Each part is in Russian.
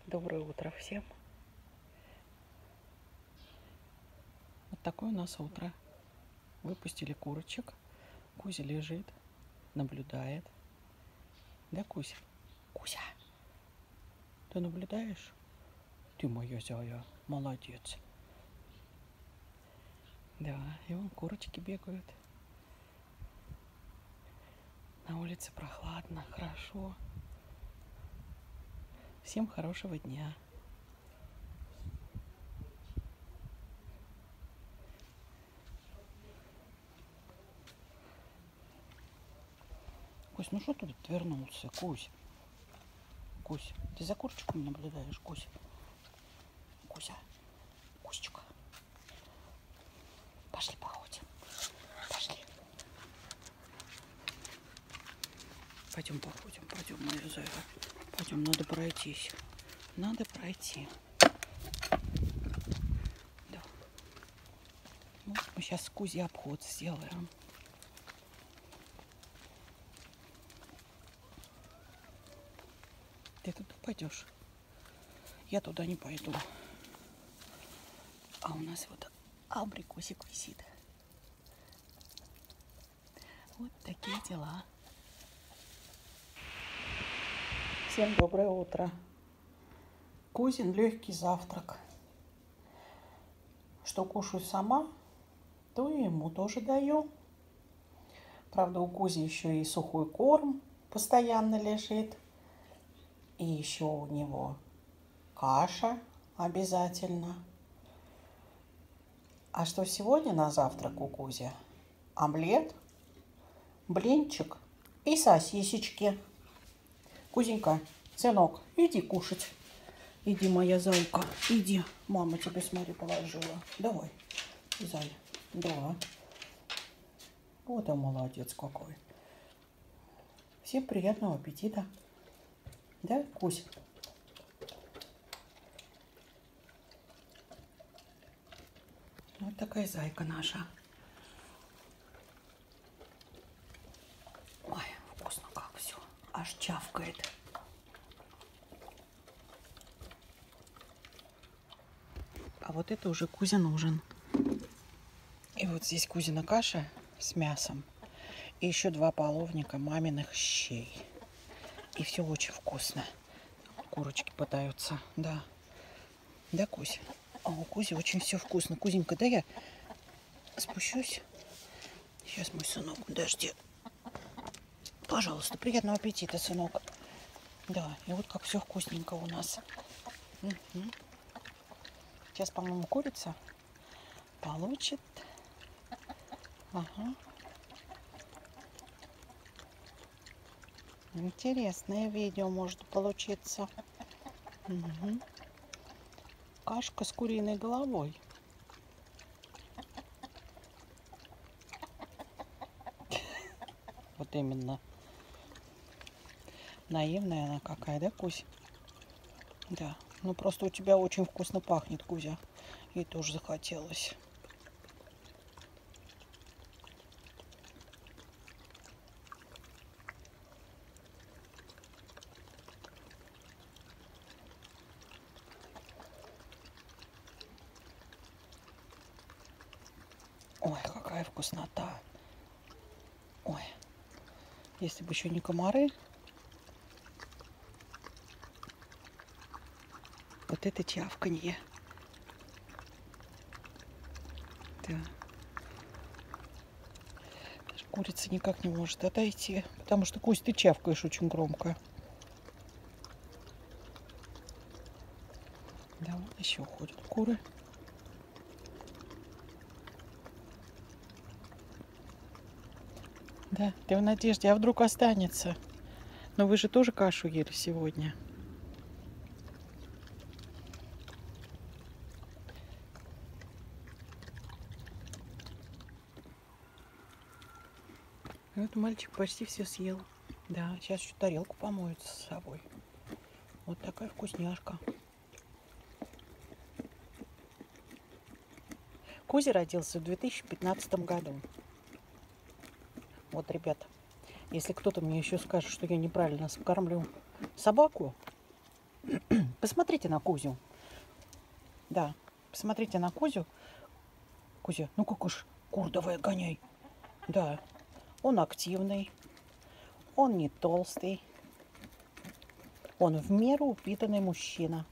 Доброе утро всем. Вот такое у нас утро. Выпустили курочек. Кузя лежит, наблюдает. Да, Кузя? Кузя, ты наблюдаешь? Ты моя зая, молодец. Да, и вон курочки бегают. На улице прохладно, хорошо. Всем хорошего дня. Кусь, ну что ты тут вернулся, Кусь? Кусь, ты за курочком наблюдаешь, Кусь? Кузя, Кусечка. Пошли походим. Пошли. Пойдем походим, пойдем, моя зая. Пойдем, надо пройтись. Надо пройти. Да. Вот мы сейчас с Кузей обход сделаем. Ты туда пойдешь? Я туда не пойду. А у нас вот абрикосик висит. Вот такие дела. Всем доброе утро. Кузин легкий завтрак. Что кушаю сама, то и ему тоже даю. Правда, у Кузи еще и сухой корм постоянно лежит. И еще у него каша обязательно. А что сегодня на завтрак у Кузи? Омлет, блинчик и сосисечки. Кузенька, сынок, иди кушать. Иди, моя зайка, иди. Мама тебе, смотри, положила. Давай, зай. Да. Вот он молодец какой. Всем приятного аппетита. Да, Кусь? Вот такая зайка наша. Ой, вкусно как все. Аж чавкает. А вот это уже Кузин ужин. И вот здесь Кузина каша с мясом. И еще 2 половника маминых щей. И все очень вкусно. Курочки пытаются, да. Да, Кузя? А у Кузи очень все вкусно. Кузенька, да я спущусь? Сейчас, мой сынок, подожди. Пожалуйста, приятного аппетита, сынок. Да, и вот как все вкусненько у нас. Угу. Сейчас, по-моему, курица получит. Ага. Интересное видео может получиться. Угу. Кашка с куриной головой. Вот именно. Наивная она какая, да, Кузя? Да. Ну просто у тебя очень вкусно пахнет, Кузя. Ей тоже захотелось. Ой, какая вкуснота. Ой, если бы еще не комары. Вот это чавканье. Да. Даже курица никак не может отойти, потому что, Кусь, ты чавкаешь очень громко. Да, вот еще ходят куры. Да, ты в надежде, а вдруг останется? Но вы же тоже кашу ели сегодня. Вот мальчик почти все съел. Да, сейчас еще тарелку помоют с собой. Вот такая вкусняшка. Кузя родился в 2015 году. Вот, ребята, если кто-то мне еще скажет, что я неправильно кормлю собаку, Посмотрите на Кузю. Да, посмотрите на Кузю. Кузя, ну как уж, кур давай гоняй. Да, он активный, он не толстый, он в меру упитанный мужчина.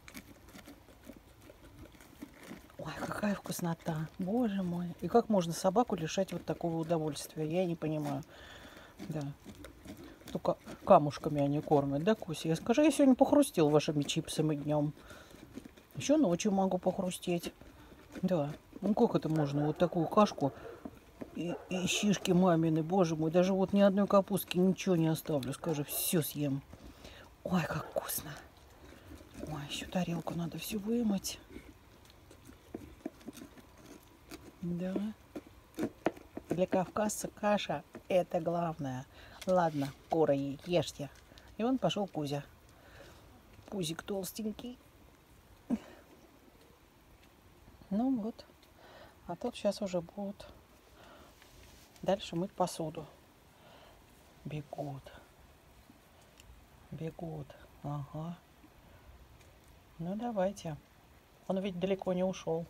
Ой, какая вкуснота, боже мой. И как можно собаку лишать вот такого удовольствия, я не понимаю. Да, только камушками они кормят, да, Кузя? Скажи, я сегодня похрустел вашими чипсами днем. Еще ночью могу похрустеть. Да, ну как это можно, вот такую кашку и щишки мамины, боже мой, даже вот ни одной капустки ничего не оставлю, скажи, все съем. Ой, как вкусно. Ой, еще тарелку надо всю вымыть. Да. Для кавказца каша – это главное. Ладно, куры, ешьте. И он пошел Кузя. Пузик толстенький. Ну вот. А тут сейчас уже будут дальше мыть посуду. Бегут. Бегут. Ага. Ну давайте. Он ведь далеко не ушел.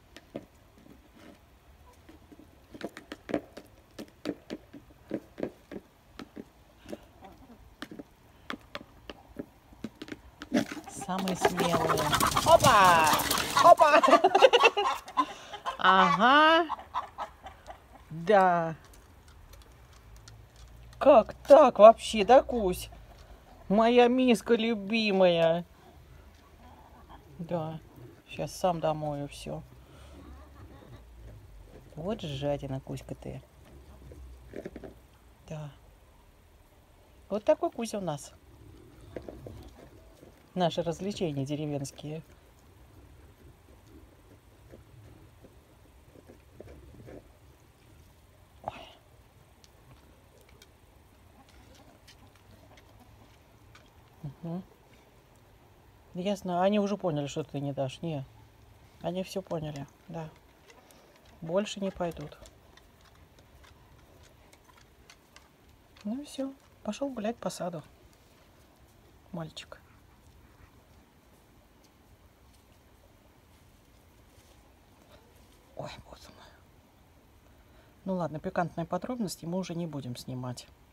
Самые смелые. Опа! Опа! Ага. Да. Как так вообще, да, Кусь? Моя миска любимая. Да. Сейчас сам домою все. Вот жадина, Кузька ты. Да. Вот такой Кузя у нас. Наши развлечения деревенские. Ой. Угу. Ясно. Они уже поняли, что ты не дашь. Не. Они все поняли. Да. Больше не пойдут. Ну и все. Пошел гулять по саду. Мальчик. Ой, боже мой. Ну ладно, пикантные подробности мы уже не будем снимать.